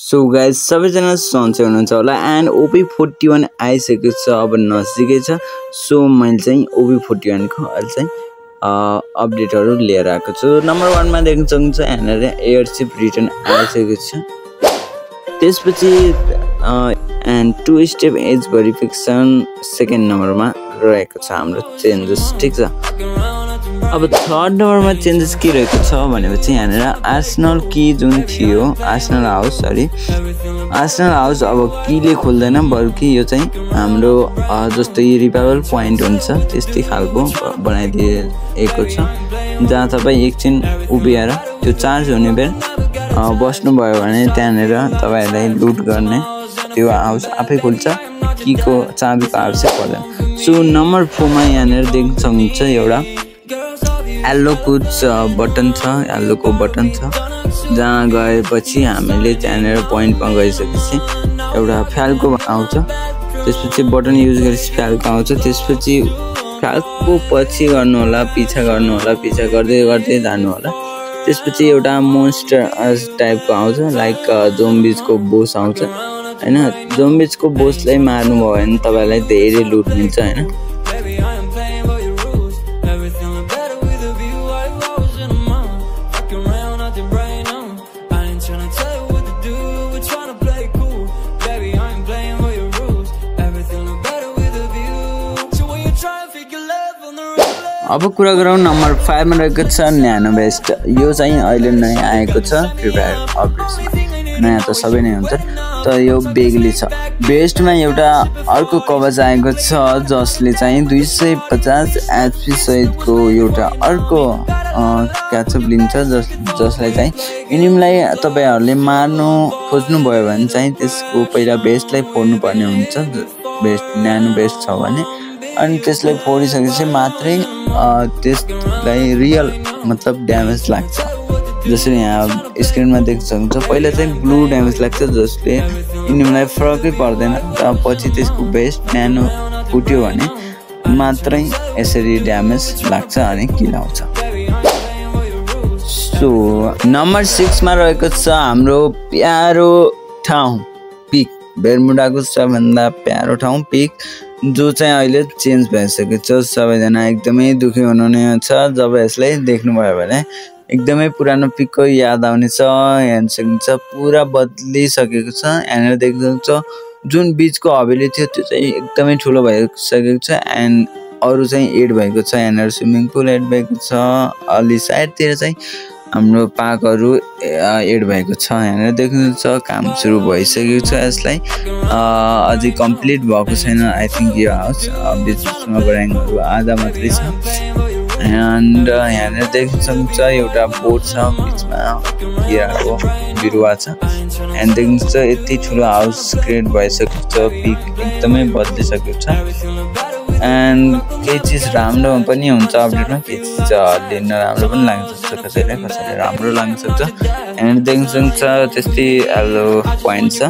So guys सबैजना सन्चै हुनुहुन्छ होला एन्ड OB41 आइसकेको छ, अब नजिकै छ। सो मैले चाहिँ OB41 को अहिले चाहिँ अपडेटहरू लिएर आएको छु। नम्बर 1 मा देख्न सक्नुहुन्छ यहाँनिर एयरशिप रिटर्न आइसकेको छ। त्यसपछि and 2 step as verification second नम्बरमा रहेको छ हाम्रो चेन्जेस, ठीक छ। अब थर्ड नम्बरमा चेन्जेस के रहेको छ भनेपछि यहाँनिर आर्सेनल की जुन थियो आर्सेनल हाउस अब कीले खोल्दैन, बल्कि यो चाहिँ हाम्रो जस्तै रिभाइभल पोइन्ट हुन्छ त्यस्तै खालको बनाइदिएको छ, जहाँ तपाईँ एकछिन उभिएर त्यो चार्ज हुने बेर बस्नुभयो भने त्यहाँनिर तपाईँहरूलाई लुट गर्ने त्यो हाउस आफै खोल्छ, कीको चाबीको आवश्यक पर्दैन। सो नम्बर 4 मा यहाँनिर देख्न सक्नुहुन्छ एउटा येल्लोको बटन छ, जहाँ गएपछि हामीले त्यहाँनिर पोइन्टमा गइसकेपछि एउटा फ्यालको आउँछ। त्यसपछि बटन युज गरेपछि फ्यालको आउँछ। त्यसपछि फ्यालको पछि गर्नु होला, पिछा गर्दै गर्दै जानु होला। त्यसपछि एउटा मोन्स्टर टाइपको आउँछ, लाइक जोम्बिजको बोस आउँछ हैन। जोम्बिजको बोसलाई मार्नुभयो भने तपाईलाई धेरै लुट मिल्छ हैन। अब कुरा गरौँ नम्बर 5 मा रहेको छ न्यानो बेस्ट। यो चाहिँ अहिले नयाँ आएको छ फ्री फायर अपडेट्समा। नयाँ त सबै नै हुन्छ, तर यो बेग्ली छ। बेस्टमा एउटा अर्को कवच आएको छ जसले चाहिँ 250 HP सहितको एउटा अर्को क्याचअप लिन्छ, जसलाई चाहिँ एनिमीलाई तपाईहरुले मार्नु खोज्नु भयो भने चाहिँ त्यसको पहिला बेस्टलाई फोड्नु पर्ने हुन्छ। बेस्ट न्यानो बेस्ट छ भने अनि त्यसलाई फोडिसकेपछि मात्रै त्यसलाई रियल मतलब ड्यामेज लाग्छ। जसरी यहाँ स्क्रिनमा देख्न सक्नुहुन्छ पहिला चाहिँ ब्लू ड्यामेज लाग्छ, जसले एनिमीलाई फरकै पर्दैन। र पछि त्यसको बेस्ट न्यानो फुट्यो भने मात्रै यसरी ड्यामेज लाग्छ अनि किल आउँछ। सो नम्बर 6 मा रहेको छ हाम्रो प्यारो ठाउँ पिक, बेरमुडाको सबभन्दा प्यारो ठाउँ पिक, जो चाहिँ अहिले चेन्ज भइसकेको छ। सबैजना एकदमै दुखी हुनुहुने छ जब यसलाई देख्नुभयो भने। एकदमै पुरानो पिकको याद आउने छ। यहाँ सक्नुहुन्छ पुरा बदलिसकेको छ। यहाँनिर देख्न सक्नुहुन्छ जुन बीचको हवेली थियो त्यो चाहिँ एकदमै ठुलो भइसकेको छ एन्ड अरू चाहिँ एड भएको छ। यहाँनिर स्विमिङ पुल एड भएको छ, अलि साइडतिर चाहिँ हाम्रो पार्कहरू एड भएको छ। यहाँनिर देख्नुहुन्छ काम सुरु भइसकेको छ। यसलाई अझै कम्प्लिट भएको छैन आई थिङ्क यो हाउस। बिचमा ड्राइङहरू आधा मात्रै छ। एन्ड यहाँनिर देख्न सक्नुहुन्छ एउटा बोट छ, बिचमा किराको बिरुवा छ। एन्ड देख्नुहुन्छ यति ठुलो हाउस क्रिएट भइसकेको छ। पिक एकदमै बदलिसकेको छ। एन्ड केही चिज राम्रो पनि हुन्छ अपडेटमा, केही चिज अलि नराम्रो पनि लाग्न सक्छ कसैलाई राम्रो लाग्न सक्छ। एन्ड देख्न सक्नुहुन्छ त्यस्तै येल्लो पोइन्ट छ।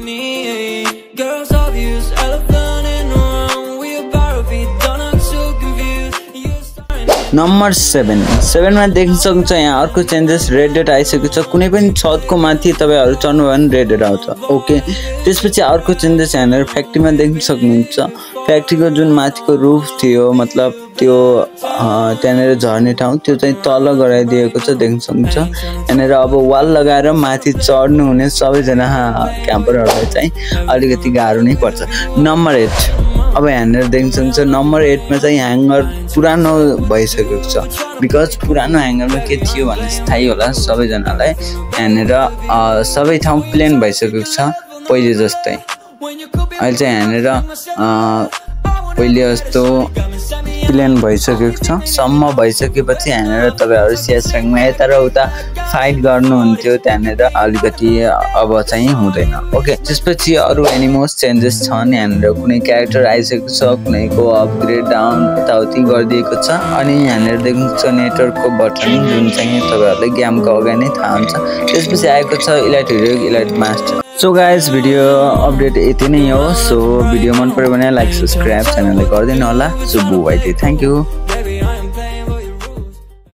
नम्बर 7 मा देख्न सक्नुहुन्छ यहाँ अर्को चेन्जेस रेड डट आइसकेको छ। कुनै पनि छतको माथि तपाईहरु चढ्नु भयो भने रेड डट आउँछ। ओके, त्यसपछि अर्को चेन्जेस यहाँनिर फ्याक्ट्रीमा देख्न सक्नुहुन्छ। फ्याक्ट्रीको जुन माथिको रुफ थियो मतलब त्यो त्यहाँनिर झर्ने ठाउँ त्यो चाहिँ तल गराइदिएको छ, देख्न सक्नुहुन्छ। यहाँनिर अब वाल लगाएर माथि चढ्नु हुने सबैजना क्याम्परहरूलाई चाहिँ अलिकति गाह्रो नै पर्छ। नम्बर 8 अब यहाँनिर देख्न सक्नुहुन्छ। नम्बर 8 मा चाहिँ ह्याङ्गर पुरानो भइसकेको छ। बिकज पुरानो ह्याङ्गरमा के थियो भने थाहै होला सबैजनालाई। यहाँनिर सबै ठाउँ प्लेन भइसकेको छ पहिले जस्तै। अहिले चाहिँ यहाँनिर पहिले जस्तो प्लेन भइसकेको छ। सम्म भइसकेपछि यहाँनिर तपाईहरु CS र्याङ्कमा यता र उता फाइट गर्नुहुन्थ्यो, त्यहाँनिर अलिकति अब चाहिँ हुँदैन। ओके, त्यसपछि अरू एनिमोस चेन्जेस छन्। यहाँनिर कुनै क्यारेक्टर आइसकेको छ, कुनैको अपग्रेड डाउन यताउति गरिदिएको छ। अनि यहाँनिर देख्नुहुन्छ नेटवर्कको बटन, जुन चाहिँ तपाईहरुले गेमको अगाडि नै थाहा हुन्छ। त्यसपछि आएको छ elite hero, elite master. So guys video update यति नै हो। सो भिडियो मन पर्यो भने लाइक सब्सक्राइब च्यानललाई गरिदिनु होला। So bye bye thank you.